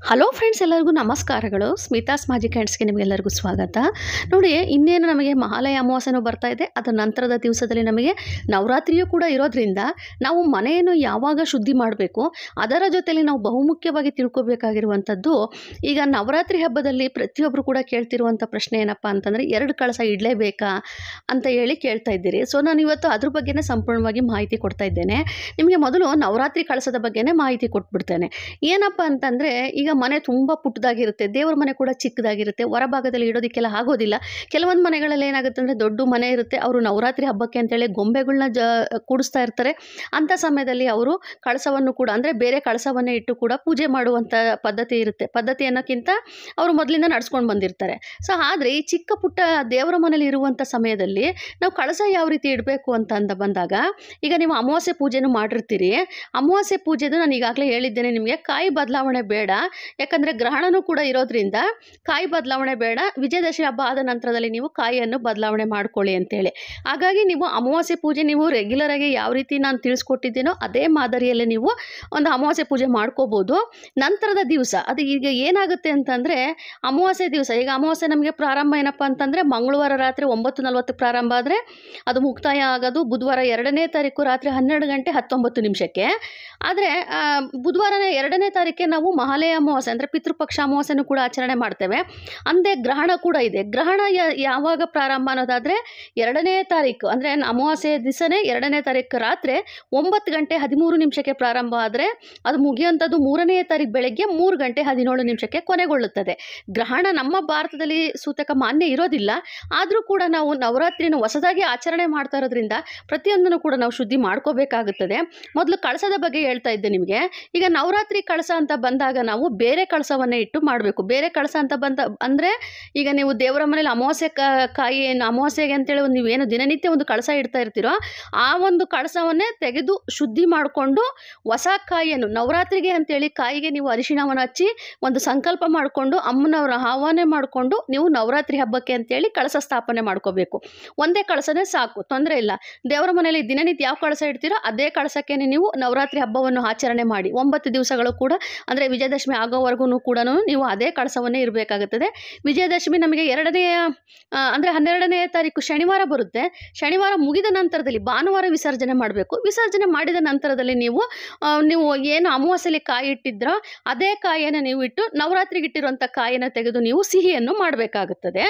Hello friends, ಎಲ್ಲರಿಗೂ ನಮಸ್ಕಾರಗಳು. Smitha's magic ಹ್ಯಾಂಡ್ಸ್ಗೆ ನಿಮಗೆಲ್ಲರಿಗೂ ಸ್ವಾಗತ. ನೋಡಿ, ಇನ್ನೇನು ನಮಗೆ ಮಹಾಲಯ ಅಮಾವಾಸ್ಯೆನೂ ಬರ್ತಾ ಇದೆ. ಅದರ ನಂತರದ ದಿವಸದಲ್ಲಿ ನಮಗೆ ನವರಾತ್ರಿಯೂ ಕೂಡ ಇರೋದ್ರಿಂದ ನಾವು ಮನೆಯನ್ನು ಯಾವಾಗ ಶುದ್ಧಿ ಮಾಡಬೇಕು, ಅದರ ಜೊತೆಲಿ ನಾವು ಬಹುಮುಖ್ಯವಾಗಿ ತಿಳ್ಕೊಬೇಕಾಗಿರುವಂಥದ್ದು, ಈಗ ನವರಾತ್ರಿ ಹಬ್ಬದಲ್ಲಿ ಪ್ರತಿಯೊಬ್ಬರು ಕೂಡ ಕೇಳ್ತಿರುವಂಥ ಪ್ರಶ್ನೆ ಏನಪ್ಪ ಅಂತಂದರೆ, 2 ಕಳಸ ಇಡಲೇಬೇಕಾ ಅಂತ ಹೇಳಿ ಕೇಳ್ತಾ ಇದ್ದೀರಿ. ಸೊ ನಾನು ಇವತ್ತು ಅದ್ರ ಬಗ್ಗೆನೇ ಸಂಪೂರ್ಣವಾಗಿ ಮಾಹಿತಿ ಕೊಡ್ತಾ ಇದ್ದೇನೆ. ನಿಮಗೆ ಮೊದಲು ನವರಾತ್ರಿ ಕಳಸದ ಬಗ್ಗೆನೇ ಮಾಹಿತಿ ಕೊಟ್ಬಿಡ್ತೇನೆ. ಏನಪ್ಪ ಅಂತಂದರೆ, ಈಗ ಮನೆ ತುಂಬ ಪುಟ್ಟದಾಗಿರುತ್ತೆ, ದೇವ್ರ ಮನೆ ಕೂಡ ಚಿಕ್ಕದಾಗಿರುತ್ತೆ, ಹೊರಭಾಗದಲ್ಲಿ ಇಡೋದಕ್ಕೆಲ್ಲ ಆಗೋದಿಲ್ಲ. ಕೆಲವೊಂದು ಮನೆಗಳಲ್ಲಿ ಏನಾಗುತ್ತೆ ಅಂದರೆ, ದೊಡ್ಡ ಮನೆ ಇರುತ್ತೆ, ಅವರು ನವರಾತ್ರಿ ಹಬ್ಬಕ್ಕೆ ಅಂತೇಳಿ ಗೊಂಬೆಗಳನ್ನ ಕೂಡಿಸ್ತಾ ಇರ್ತಾರೆ. ಅಂಥ ಸಮಯದಲ್ಲಿ ಅವರು ಕಳಸವನ್ನು ಕೂಡ ಅಂದರೆ ಬೇರೆ ಕಳಸವನ್ನೇ ಇಟ್ಟು ಕೂಡ ಪೂಜೆ ಮಾಡುವಂಥ ಪದ್ಧತಿ ಇರುತ್ತೆ. ಪದ್ಧತಿ ಅನ್ನೋಕ್ಕಿಂತ ಅವರು ಮೊದಲಿಂದ ನಡ್ಸ್ಕೊಂಡು ಬಂದಿರ್ತಾರೆ. ಸೊ ಆದರೆ ಈ ಚಿಕ್ಕ ಪುಟ್ಟ ದೇವರ ಮನೇಲಿ ಇರುವಂಥ ಸಮಯದಲ್ಲಿ ನಾವು ಕಳಸ ಯಾವ ರೀತಿ ಇಡಬೇಕು ಅಂತ ಬಂದಾಗ, ಈಗ ನೀವು ಅಮಾವಾಸ್ಯೆ ಪೂಜೆನೂ ಮಾಡಿರ್ತೀರಿ. ಅಮಾವಾಸ್ಯೆ ಪೂಜೆದು ನಾನು ಈಗಾಗಲೇ ಹೇಳಿದ್ದೇನೆ ನಿಮಗೆ, ಕಾಯಿ ಬದಲಾವಣೆ ಬೇಡ. ಯಾಕಂದರೆ ಗ್ರಹಣನೂ ಕೂಡ ಇರೋದ್ರಿಂದ ಕಾಯಿ ಬದಲಾವಣೆ ಬೇಡ. ವಿಜಯದಶಮಿ ಹಬ್ಬ ಆದ ನಂತರದಲ್ಲಿ ನೀವು ಕಾಯಿಯನ್ನು ಬದಲಾವಣೆ ಮಾಡ್ಕೊಳ್ಳಿ ಅಂತೇಳಿ. ಹಾಗಾಗಿ ನೀವು ಅಮಾವಾಸ್ಯೆ ಪೂಜೆ ನೀವು ರೆಗ್ಯುಲರಾಗಿ ಯಾವ ರೀತಿ ನಾನು ತಿಳಿಸ್ಕೊಟ್ಟಿದ್ದೀನೋ ಅದೇ ಮಾದರಿಯಲ್ಲೇ ನೀವು ಒಂದು ಅಮಾವಾಸ್ಯೆ ಪೂಜೆ ಮಾಡ್ಕೋಬೋದು. ನಂತರದ ದಿವಸ ಅದು ಈಗ ಏನಾಗುತ್ತೆ ಅಂತಂದರೆ, ಅಮಾವಾಸ್ಯೆ ದಿವಸ, ಈಗ ಅಮಾವಾಸ್ಯೆ ನಮಗೆ ಪ್ರಾರಂಭ ಏನಪ್ಪ ಅಂತಂದರೆ ಮಂಗಳವಾರ ರಾತ್ರಿ 9:40 ಪ್ರಾರಂಭ ಆದರೆ ಅದು ಮುಕ್ತಾಯ ಆಗೋದು ಬುಧವಾರ 2ನೇ ತಾರೀಕು ರಾತ್ರಿ 12:19. ಆದರೆ ಬುಧವಾರನೇ 2ನೇ ತಾರೀಕೆ ನಾವು ಮಹಾಲಯ ಅಮಾವಾಸ್ಯೆ ಅಂದರೆ ಪಿತೃಪಕ್ಷ ಅಮಾವಾಸ್ಯೆನೂ ಕೂಡ ಆಚರಣೆ ಮಾಡ್ತೇವೆ. ಅಂದೇ ಗ್ರಹಣ ಕೂಡ ಇದೆ. ಗ್ರಹಣ ಯಾವಾಗ ಪ್ರಾರಂಭ ಅನ್ನೋದಾದರೆ 2ನೇ ತಾರೀಕು ಅಂದರೆ ಅಮಾವಾಸ್ಯೆ ದಿವಸನೇ 2ನೇ ತಾರೀಕು ರಾತ್ರಿ 9:13 ಪ್ರಾರಂಭ ಆದರೆ ಅದು ಮುಗಿಯುವಂಥದ್ದು 3ನೇ ತಾರೀಕು ಬೆಳಗ್ಗೆ 3:17 ಕೊನೆಗೊಳ್ಳುತ್ತದೆ. ಗ್ರಹಣ ನಮ್ಮ ಭಾರತದಲ್ಲಿ ಸೂತಕ ಮಾನ್ಯ ಇರೋದಿಲ್ಲ. ಆದರೂ ಕೂಡ ನಾವು ನವರಾತ್ರಿನ ಹೊಸದಾಗಿ ಆಚರಣೆ ಮಾಡ್ತಾ ಇರೋದ್ರಿಂದ ಪ್ರತಿಯೊಂದನ್ನು ಕೂಡ ನಾವು ಶುದ್ಧಿ ಮಾಡ್ಕೋಬೇಕಾಗುತ್ತದೆ. ಮೊದಲು ಕಳಸದ ಬಗ್ಗೆ ಹೇಳ್ತಾ ಇದ್ದೆ ನಿಮಗೆ. ಈಗ ನವರಾತ್ರಿ ಕಳಸ ಅಂತ ಬಂದಾಗ ನಾವು ಬೇರೆ ಕಳಸವನ್ನೇ ಇಟ್ಟು ಮಾಡಬೇಕು. ಬೇರೆ ಕಳಸ ಅಂತ ಅಂದರೆ, ಈಗ ನೀವು ದೇವರ ಮನೇಲಿ ಅಮಾವಾಸ್ಯೆ ಕಾಯಿ ಅಮಾವಾಸ್ಯೆಗೆ ಅಂತೇಳಿ ನೀವೇನು ದಿನನಿತ್ಯ ಒಂದು ಕಳಸ ಇಡ್ತಾ ಇರ್ತೀರೋ, ಆ ಒಂದು ಕಳಸವನ್ನೇ ತೆಗೆದು ಶುದ್ಧಿ ಮಾಡಿಕೊಂಡು ಹೊಸ ಕಾಯಿಯನ್ನು ನವರಾತ್ರಿಗೆ ಅಂತೇಳಿ ಕಾಯಿಗೆ ನೀವು ಅರಿಶಿಣವನ್ನು ಹಚ್ಚಿ ಒಂದು ಸಂಕಲ್ಪ ಮಾಡಿಕೊಂಡು ಅಮ್ಮನವರ ಆಹ್ವಾನ ಮಾಡಿಕೊಂಡು ನೀವು ನವರಾತ್ರಿ ಹಬ್ಬಕ್ಕೆ ಅಂತೇಳಿ ಕಳಸ ಸ್ಥಾಪನೆ ಮಾಡ್ಕೋಬೇಕು. ಒಂದೇ ಕಳಸನೇ ಸಾಕು, ತೊಂದರೆ ಇಲ್ಲ. ದೇವರ ಮನೆಯಲ್ಲಿ ದಿನನಿತ್ಯ ಯಾವ ಕಳಸ ಇಡ್ತೀರೋ ಅದೇ ಕಳಸಕ್ಕೆ ನೀವು ನವರಾತ್ರಿ ಹಬ್ಬವನ್ನು ಆಚರಣೆ ಮಾಡಿ 9 ದಿವಸಗಳು ಕೂಡ ಅಂದರೆ ವಿಜಯದಶಮಿ ಆಗೋವರೆಗೂ ಕೂಡ ನೀವು ಅದೇ ಕಳಸವನ್ನೇ ಇರಬೇಕಾಗುತ್ತದೆ. ವಿಜಯದಶಮಿ ನಮಗೆ 2ನೇ ಅಂದರೆ 12ನೇ ತಾರೀಕು ಶನಿವಾರ ಬರುತ್ತೆ. ಶನಿವಾರ ಮುಗಿದ ನಂತರದಲ್ಲಿ ಭಾನುವಾರ ವಿಸರ್ಜನೆ ಮಾಡಬೇಕು. ವಿಸರ್ಜನೆ ಮಾಡಿದ ನಂತರದಲ್ಲಿ ನೀವು ಏನು ಅಮಾವಾಸ್ಯೆಯಲ್ಲಿ ಕಾಯಿ ಇಟ್ಟಿದ್ರೋ ಅದೇ ಕಾಯಿಯನ್ನು ನೀವು ಇಟ್ಟು ನವರಾತ್ರಿಗೆ ಇಟ್ಟಿರುವಂಥ ಕಾಯಿಯನ್ನು ತೆಗೆದು ನೀವು ಸಿಹಿಯನ್ನು ಮಾಡಬೇಕಾಗುತ್ತದೆ.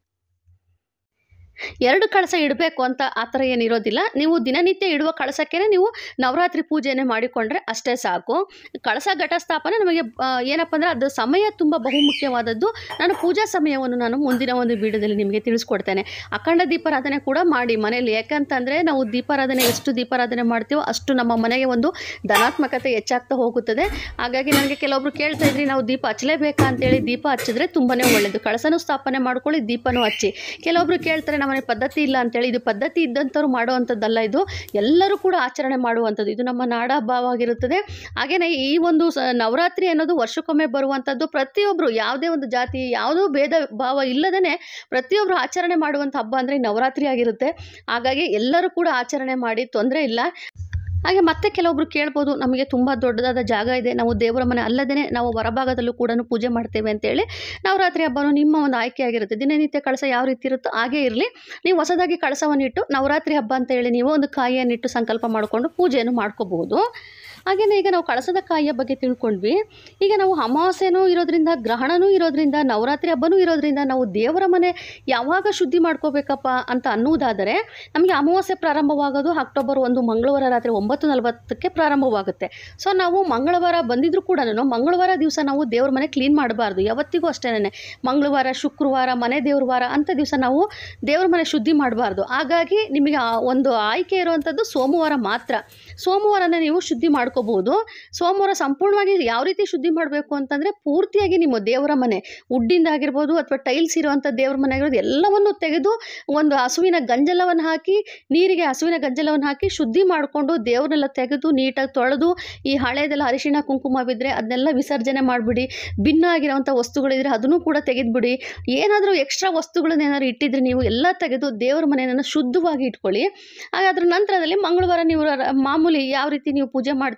2 ಕಳಸ ಇಡಬೇಕು ಅಂತ ಆ ಥರ ಏನಿರೋದಿಲ್ಲ. ನೀವು ದಿನನಿತ್ಯ ಇಡುವ ಕಳಸಕ್ಕೆ ನೀವು ನವರಾತ್ರಿ ಪೂಜೆನೇ ಮಾಡಿಕೊಂಡ್ರೆ ಅಷ್ಟೇ ಸಾಕು. ಕಳಸ ಘಟಸ್ಥಾಪನೆ ನಮಗೆ ಏನಪ್ಪ ಅಂದರೆ ಅದು ಸಮಯ ತುಂಬ ಬಹುಮುಖ್ಯವಾದದ್ದು. ನಾನು ಪೂಜಾ ಸಮಯವನ್ನು ನಾನು ಮುಂದಿನ ಒಂದು ವಿಡಿಯೋದಲ್ಲಿ ನಿಮಗೆ ತಿಳಿಸ್ಕೊಡ್ತೇನೆ. ಅಖಂಡ ದೀಪಾರಾಧನೆ ಕೂಡ ಮಾಡಿ ಮನೆಯಲ್ಲಿ. ಯಾಕಂತಂದರೆ ನಾವು ದೀಪಾರಾಧನೆ ಎಷ್ಟು ದೀಪಾರಾಧನೆ ಮಾಡ್ತೀವೋ ಅಷ್ಟು ನಮ್ಮ ಮನೆಗೆ ಒಂದು ಧನಾತ್ಮಕತೆ ಹೆಚ್ಚಾಗ್ತಾ ಹೋಗುತ್ತದೆ. ಹಾಗಾಗಿ ನನಗೆ ಕೆಲವೊಬ್ರು ಕೇಳ್ತಾ ಇದ್ರಿ, ನಾವು ದೀಪ ಹಚ್ಚಲೇಬೇಕಾ ಅಂತೇಳಿ. ದೀಪ ಹಚ್ಚಿದ್ರೆ ತುಂಬಾ ಒಳ್ಳೆಯದು. ಕಳಸನೂ ಸ್ಥಾಪನೆ ಮಾಡ್ಕೊಳ್ಳಿ, ದೀಪನೂ ಹಚ್ಚಿ. ಕೆಲವೊಬ್ರು ಕೇಳ್ತಾರೆ, ನಮ್ಮನೆ ಪದ್ಧತಿ ಇಲ್ಲ ಅಂತೇಳಿ. ಇದು ಪದ್ಧತಿ ಇದ್ದಂಥವ್ರು ಮಾಡುವಂಥದ್ದಲ್ಲ, ಇದು ಎಲ್ಲರೂ ಕೂಡ ಆಚರಣೆ ಮಾಡುವಂಥದ್ದು. ಇದು ನಮ್ಮ ನಾಡ ಹಬ್ಬ ಆಗಿರುತ್ತದೆ. ಹಾಗೆಯೇ ಈ ಒಂದು ನವರಾತ್ರಿ ಅನ್ನೋದು ವರ್ಷಕ್ಕೊಮ್ಮೆ ಬರುವಂಥದ್ದು. ಪ್ರತಿಯೊಬ್ಬರು ಯಾವುದೇ ಒಂದು ಜಾತಿ ಯಾವುದೋ ಭೇದ ಭಾವ ಇಲ್ಲದೇ ಪ್ರತಿಯೊಬ್ಬರು ಆಚರಣೆ ಮಾಡುವಂಥ ಹಬ್ಬ ಅಂದರೆ ನವರಾತ್ರಿ ಆಗಿರುತ್ತೆ. ಹಾಗಾಗಿ ಎಲ್ಲರೂ ಕೂಡ ಆಚರಣೆ ಮಾಡಿ, ತೊಂದರೆ ಇಲ್ಲ. ಹಾಗೆ ಮತ್ತೆ ಕೆಲವೊಬ್ರು ಕೇಳ್ಬೋದು, ನಮಗೆ ತುಂಬ ದೊಡ್ಡದಾದ ಜಾಗ ಇದೆ, ನಾವು ದೇವರ ಮನೆ ಅಲ್ಲದೇ ನಾವು ಹೊರಭಾಗದಲ್ಲೂ ಕೂಡ ಪೂಜೆ ಮಾಡ್ತೇವೆ ಅಂತೇಳಿ. ನವರಾತ್ರಿ ಹಬ್ಬನೂ ನಿಮ್ಮ ಒಂದು ಆಯ್ಕೆ ಆಗಿರುತ್ತೆ. ದಿನನಿತ್ಯ ಕಳಸ ಯಾವ ರೀತಿ ಇರುತ್ತೋ ಹಾಗೇ ಇರಲಿ. ನೀವು ಹೊಸದಾಗಿ ಕಳಸವನ್ನು ಇಟ್ಟು ನವರಾತ್ರಿ ಹಬ್ಬ ಅಂತೇಳಿ ನೀವು ಒಂದು ಕಾಯಿಯನ್ನಿಟ್ಟು ಸಂಕಲ್ಪ ಮಾಡಿಕೊಂಡು ಪೂಜೆಯನ್ನು ಮಾಡ್ಕೋಬಹುದು. ಹಾಗೆಯೇ ಈಗ ನಾವು ಕಳಸದ ಕಾಯಿಯ ಬಗ್ಗೆ ತಿಳ್ಕೊಂಡ್ವಿ. ಈಗ ನಾವು ಅಮಾವಾಸ್ಯೆನೂ ಇರೋದ್ರಿಂದ, ಗ್ರಹಣನೂ ಇರೋದ್ರಿಂದ, ನವರಾತ್ರಿ ಹಬ್ಬನೂ ಇರೋದ್ರಿಂದ ನಾವು ದೇವರ ಮನೆ ಯಾವಾಗ ಶುದ್ಧಿ ಮಾಡ್ಕೋಬೇಕಪ್ಪ ಅಂತ ಅನ್ನುವುದಾದರೆ, ನಮಗೆ ಅಮಾವಾಸ್ಯೆ ಪ್ರಾರಂಭವಾಗೋದು ಅಕ್ಟೋಬರ್ 1 ಮಂಗಳವಾರ ರಾತ್ರಿ 9:40 ಪ್ರಾರಂಭವಾಗುತ್ತೆ. ಸೊ ನಾವು ಮಂಗಳವಾರ ಬಂದಿದ್ರೂ ಕೂಡ ಮಂಗಳವಾರ ದಿವಸ ನಾವು ದೇವ್ರ ಮನೆ ಕ್ಲೀನ್ ಮಾಡಬಾರ್ದು. ಯಾವತ್ತಿಗೂ ಅಷ್ಟೇ, ಮಂಗಳವಾರ, ಶುಕ್ರವಾರ, ಮನೆ ದೇವ್ರ ವಾರ ಅಂಥ ದಿವಸ ನಾವು ದೇವ್ರ ಮನೆ ಶುದ್ಧಿ ಮಾಡಬಾರ್ದು. ಹಾಗಾಗಿ ನಿಮಗೆ ಒಂದು ಆಯ್ಕೆ ಇರುವಂಥದ್ದು ಸೋಮವಾರ ಮಾತ್ರ. ಸೋಮವಾರನೇ ನೀವು ಶುದ್ಧಿ ಮಾಡ್ಕೋಬಹುದು. ಸೋಮವಾರ ಸಂಪೂರ್ಣವಾಗಿ ಯಾವ ರೀತಿ ಶುದ್ಧಿ ಮಾಡಬೇಕು ಅಂತಂದರೆ, ಪೂರ್ತಿಯಾಗಿ ನಿಮ್ಮ ದೇವರ ಮನೆ ಉಡ್ಡಿಂದ ಆಗಿರ್ಬೋದು ಅಥವಾ ಟೈಲ್ಸ್ ಇರುವಂಥ ದೇವ್ರ ಮನೆ ಆಗಿರೋದು ಎಲ್ಲವನ್ನು ತೆಗೆದು ಒಂದು ಹಸುವಿನ ಗಂಜಲವನ್ನು ಹಾಕಿ, ನೀರಿಗೆ ಹಸುವಿನ ಗಂಜಲವನ್ನು ಹಾಕಿ ಶುದ್ಧಿ ಮಾಡಿಕೊಂಡು ದೇವ್ರನ್ನೆಲ್ಲ ತೆಗೆದು ನೀಟಾಗಿ ತೊಳೆದು, ಈ ಹಳೇದೆಲ್ಲ ಅರಿಶಿಣ ಕುಂಕುಮ ಬಿದ್ದರೆ ಅದನ್ನೆಲ್ಲ ವಿಸರ್ಜನೆ ಮಾಡಿಬಿಡಿ. ಭಿನ್ನ ಆಗಿರೋವಂಥ ವಸ್ತುಗಳಿದ್ರೆ ಅದನ್ನು ಕೂಡ ತೆಗೆದುಬಿಡಿ. ಏನಾದರೂ ಎಕ್ಸ್ಟ್ರಾ ವಸ್ತುಗಳನ್ನ ಏನಾದ್ರು ಇಟ್ಟಿದ್ರೆ ನೀವು ಎಲ್ಲ ತೆಗೆದು ದೇವರ ಮನೆಯನ್ನು ಶುದ್ಧವಾಗಿ ಇಟ್ಕೊಳ್ಳಿ. ಹಾಗೆ ಅದರ ನಂತರದಲ್ಲಿ ಮಂಗಳವಾರ ನೀವು ಮಾಮೂಲಿ ಯಾವ ರೀತಿ ನೀವು ಪೂಜೆ ಮಾಡ್ತೀರೋ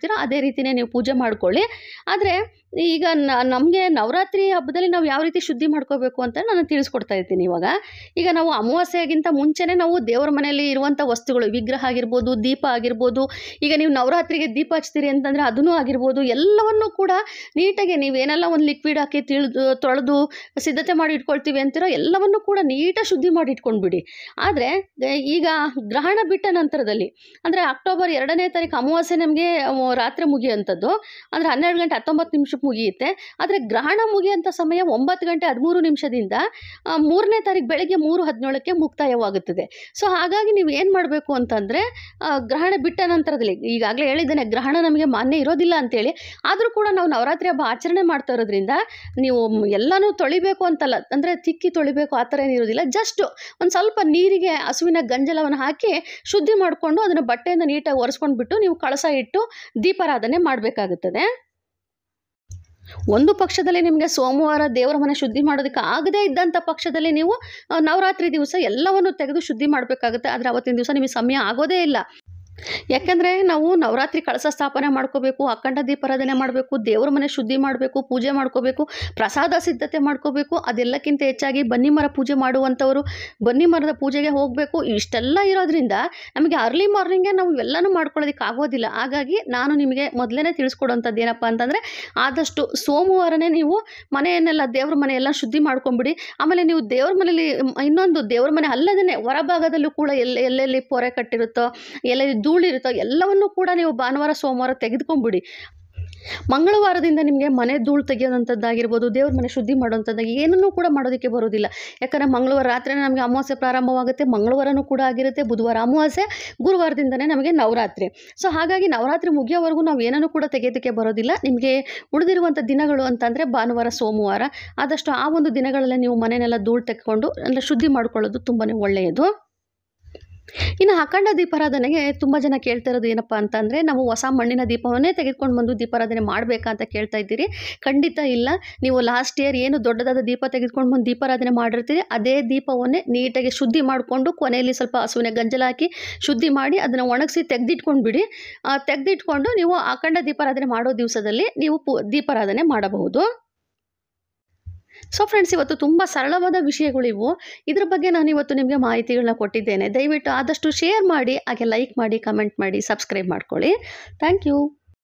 ಮಾಡ್ತೀರೋ ಅದೇ ರೀತಿಯೇ ನೀವು ಪೂಜೆ ಮಾಡ್ಕೊಳ್ಳಿ. ಆದರೆ ಈಗ ನಮಗೆ ನವರಾತ್ರಿ ಹಬ್ಬದಲ್ಲಿ ನಾವು ಯಾವ ರೀತಿ ಶುದ್ಧಿ ಮಾಡ್ಕೋಬೇಕು ಅಂತ ನಾನು ತಿಳಿಸ್ಕೊಡ್ತಾ ಇರ್ತೀನಿ ಇವಾಗ. ಈಗ ನಾವು ಅಮಾವಾಸ್ಯೆಗಿಂತ ಮುಂಚೆನೇ ನಾವು ದೇವರ ಮನೆಯಲ್ಲಿ ಇರುವಂಥ ವಸ್ತುಗಳು, ವಿಗ್ರಹ ಆಗಿರ್ಬೋದು, ದೀಪ ಆಗಿರ್ಬೋದು, ಈಗ ನೀವು ನವರಾತ್ರಿಗೆ ದೀಪ ಹಚ್ತೀರಿ ಅಂತಂದರೆ ಅದನ್ನೂ ಆಗಿರ್ಬೋದು, ಎಲ್ಲವನ್ನೂ ಕೂಡ ನೀಟಾಗಿ ನೀವೇನೆಲ್ಲ ಒಂದು ಲಿಕ್ವಿಡ್ ಹಾಕಿ ತೊಳೆದು ಸಿದ್ಧತೆ ಮಾಡಿ ಇಟ್ಕೊಳ್ತೀವಿ ಅಂತಿರೋ ಎಲ್ಲವನ್ನೂ ಕೂಡ ನೀಟಾಗಿ ಶುದ್ಧಿ ಮಾಡಿ ಇಟ್ಕೊಂಡ್ಬಿಡಿ. ಆದರೆ ಈಗ ಗ್ರಹಣ ಬಿಟ್ಟ ನಂತರದಲ್ಲಿ ಅಂದರೆ ಅಕ್ಟೋಬರ್ 2ನೇ ತಾರೀಕು ಅಮಾವಾಸ್ಯೆ ನಮಗೆ ರಾತ್ರಿ ಮುಗಿಯುವಂಥದ್ದು, ಅಂದರೆ 12 ಗಂಟೆ 19 ನಿಮಿಷಕ್ಕೆ ಮುಗಿಯುತ್ತೆ. ಆದರೆ ಗ್ರಹಣ ಮುಗಿಯುವಂಥ ಸಮಯ 9 ಗಂಟೆ 13 ನಿಮಿಷದಿಂದ 3ನೇ ತಾರೀಕು ಬೆಳಗ್ಗೆ 3:17ಕ್ಕೆ ಮುಕ್ತಾಯವಾಗುತ್ತದೆ. ಸೊ ಹಾಗಾಗಿ ನೀವು ಏನು ಮಾಡಬೇಕು ಅಂತಂದರೆ ಗ್ರಹಣ ಬಿಟ್ಟ ನಂತರದಲ್ಲಿ, ಈಗಾಗಲೇ ಹೇಳಿದ್ದೇನೆ ಗ್ರಹಣ ನಮಗೆ ಮಾನ್ಯ ಇರೋದಿಲ್ಲ ಅಂತೇಳಿ, ಆದರೂ ಕೂಡ ನಾವು ನವರಾತ್ರಿ ಹಬ್ಬ ಆಚರಣೆ ಮಾಡ್ತಾ ಇರೋದ್ರಿಂದ ನೀವು ಎಲ್ಲನೂ ತೊಳಿಬೇಕು ಅಂತಲ್ಲ, ಅಂದರೆ ತಿಕ್ಕಿ ತೊಳಿಬೇಕು ಆ ಥರ ಏನಿರೋದಿಲ್ಲ. ಜಸ್ಟ್ ಒಂದು ಸ್ವಲ್ಪ ನೀರಿಗೆ ಹಸುವಿನ ಗಂಜಲವನ್ನು ಹಾಕಿ ಶುದ್ಧಿ ಮಾಡಿಕೊಂಡು ಅದನ್ನು ಬಟ್ಟೆಯಿಂದ ನೀಟಾಗಿ ಒರೆಸ್ಕೊಂಡ್ಬಿಟ್ಟು ನೀವು ಕಳಸ ಇಟ್ಟು ದೀಪಾರಾಧನೆ ಮಾಡಬೇಕಾಗುತ್ತದೆ. ಒಂದು ಪಕ್ಷದಲ್ಲಿ ನಿಮಗೆ ಸೋಮವಾರ ದೇವರ ಮನೆ ಶುದ್ಧಿ ಮಾಡೋದಕ್ಕೆ ಆಗದೇ ಇದ್ದಂಥ ಪಕ್ಷದಲ್ಲಿ ನೀವು ನವರಾತ್ರಿ ದಿವಸ ಎಲ್ಲವನ್ನು ತೆಗೆದು ಶುದ್ಧಿ ಮಾಡಬೇಕಾಗುತ್ತೆ. ಆದರೆ ಅವತ್ತಿನ ದಿವಸ ನಿಮಗೆ ಸಮಯ ಆಗೋದೇ ಇಲ್ಲ. ಯಾಕೆಂದರೆ ನಾವು ನವರಾತ್ರಿ ಕಳಸ ಸ್ಥಾಪನೆ ಮಾಡ್ಕೋಬೇಕು, ಅಖಂಡ ದೀಪಾರಾಧನೆ ಮಾಡಬೇಕು, ದೇವ್ರ ಮನೆ ಶುದ್ಧಿ ಮಾಡಬೇಕು, ಪೂಜೆ ಮಾಡ್ಕೋಬೇಕು, ಪ್ರಸಾದ ಸಿದ್ಧತೆ ಮಾಡ್ಕೋಬೇಕು. ಅದೆಲ್ಲಕ್ಕಿಂತ ಹೆಚ್ಚಾಗಿ ಬನ್ನಿ ಮರ ಪೂಜೆ ಮಾಡುವಂಥವರು ಬನ್ನಿ ಮರದ ಪೂಜೆಗೆ ಹೋಗಬೇಕು. ಇಷ್ಟೆಲ್ಲ ಇರೋದ್ರಿಂದ ನಮಗೆ ಅರ್ಲಿ ಮಾರ್ನಿಂಗೇ ನಾವು ಎಲ್ಲನೂ ಮಾಡ್ಕೊಳ್ಳೋದಕ್ಕೆ ಆಗೋದಿಲ್ಲ. ಹಾಗಾಗಿ ನಾನು ನಿಮಗೆ ಮೊದಲೇ ತಿಳಿಸ್ಕೊಡೋಂಥದ್ದು ಏನಪ್ಪ ಅಂತಂದರೆ, ಆದಷ್ಟು ಸೋಮವಾರನೇ ನೀವು ಮನೆಯನ್ನೆಲ್ಲ ದೇವ್ರ ಮನೆಯೆಲ್ಲ ಶುದ್ಧಿ ಮಾಡ್ಕೊಂಬಿಡಿ. ಆಮೇಲೆ ನೀವು ದೇವ್ರ ಮನೇಲಿ ಇನ್ನೊಂದು ದೇವ್ರ ಮನೆ ಅಲ್ಲದೇ ಹೊರಭಾಗದಲ್ಲೂ ಕೂಡ ಎಲ್ಲೆಲ್ಲಿ ಪೊರೆ ಕಟ್ಟಿರುತ್ತೋ, ಎಲ್ಲೆಲ್ಲಿ ಧೂಳಿರುತ್ತೋ ಎಲ್ಲವನ್ನೂ ಕೂಡ ನೀವು ಭಾನುವಾರ ಸೋಮವಾರ ತೆಗೆದುಕೊಂಡ್ಬಿಡಿ. ಮಂಗಳವಾರದಿಂದ ನಿಮಗೆ ಮನೆ ಧೂಳು ತೆಗೆಯೋದಂಥದ್ದಾಗಿರ್ಬೋದು, ದೇವ್ರ ಮನೆ ಶುದ್ಧಿ ಮಾಡೋವಂಥದ್ದು ಏನನ್ನೂ ಕೂಡ ಮಾಡೋದಕ್ಕೆ ಬರೋದಿಲ್ಲ. ಯಾಕಂದರೆ ಮಂಗಳವಾರ ರಾತ್ರಿನೇ ನಮಗೆ ಅಮಾವಾಸ್ಯೆ ಪ್ರಾರಂಭವಾಗುತ್ತೆ, ಮಂಗಳವಾರನೂ ಕೂಡ ಆಗಿರುತ್ತೆ, ಬುಧವಾರ ಅಮಾವಾಸ್ಯೆ, ಗುರುವಾರದಿಂದನೇ ನಮಗೆ ನವರಾತ್ರಿ. ಸೊ ಹಾಗಾಗಿ ನವರಾತ್ರಿ ಮುಗಿಯೋವರೆಗೂ ನಾವು ಏನನ್ನೂ ಕೂಡ ತೆಗೆಯೋದಕ್ಕೆ ಬರೋದಿಲ್ಲ. ನಿಮಗೆ ಉಳಿದಿರುವಂಥ ದಿನಗಳು ಅಂತಂದರೆ ಭಾನುವಾರ ಸೋಮವಾರ, ಆದಷ್ಟು ಆ ಒಂದು ದಿನಗಳಲ್ಲೇ ನೀವು ಮನೆಯನ್ನೆಲ್ಲ ಧೂಳು ತೆಗೆದುಕೊಂಡು ಎಲ್ಲ ಶುದ್ಧಿ ಮಾಡ್ಕೊಳ್ಳೋದು ತುಂಬಾ ಒಳ್ಳೆಯದು. ಇನ್ನು ಅಖಂಡ ದೀಪಾರಾಧನೆಗೆ ತುಂಬ ಜನ ಕೇಳ್ತಾ ಇರೋದು ಏನಪ್ಪ ಅಂತಂದರೆ, ನಾವು ಹೊಸ ಮಣ್ಣಿನ ದೀಪವನ್ನೇ ತೆಗೆದುಕೊಂಡು ಬಂದು ದೀಪಾರಾಧನೆ ಮಾಡಬೇಕಾ ಅಂತ ಕೇಳ್ತಾ ಇದ್ದೀರಿ. ಖಂಡಿತ ಇಲ್ಲ. ನೀವು ಲಾಸ್ಟ್ ಇಯರ್ ಏನು ದೊಡ್ಡದಾದ ದೀಪ ತೆಗೆದುಕೊಂಡು ಬಂದು ದೀಪಾರಾಧನೆ ಮಾಡಿರ್ತೀರಿ, ಅದೇ ದೀಪವನ್ನೇ ನೀಟಾಗಿ ಶುದ್ಧಿ ಮಾಡಿಕೊಂಡು ಕೊನೆಯಲ್ಲಿ ಸ್ವಲ್ಪ ಹಸುವಿನ ಗಂಜಲ ಹಾಕಿ ಶುದ್ಧಿ ಮಾಡಿ ಅದನ್ನು ಒಣಗಿಸಿ ತೆಗೆದಿಟ್ಕೊಂಡ್ಬಿಡಿ. ತೆಗೆದಿಟ್ಕೊಂಡು ನೀವು ಅಖಂಡ ದೀಪಾರಾಧನೆ ಮಾಡೋ ದಿವಸದಲ್ಲಿ ನೀವು ದೀಪಾರಾಧನೆ ಮಾಡಬಹುದು. ಸೊ ಫ್ರೆಂಡ್ಸ್, ಇವತ್ತು ತುಂಬ ಸರಳವಾದ ವಿಷಯಗಳಿವು. ಇದ್ರ ಬಗ್ಗೆ ನಾನು ಇವತ್ತು ನಿಮಗೆ ಮಾಹಿತಿಗಳನ್ನ ಕೊಟ್ಟಿದ್ದೇನೆ. ದಯವಿಟ್ಟು ಆದಷ್ಟು ಶೇರ್ ಮಾಡಿ, ಹಾಗೆ ಲೈಕ್ ಮಾಡಿ, ಕಮೆಂಟ್ ಮಾಡಿ, ಸಬ್ಸ್ಕ್ರೈಬ್ ಮಾಡ್ಕೊಳ್ಳಿ. Thank you.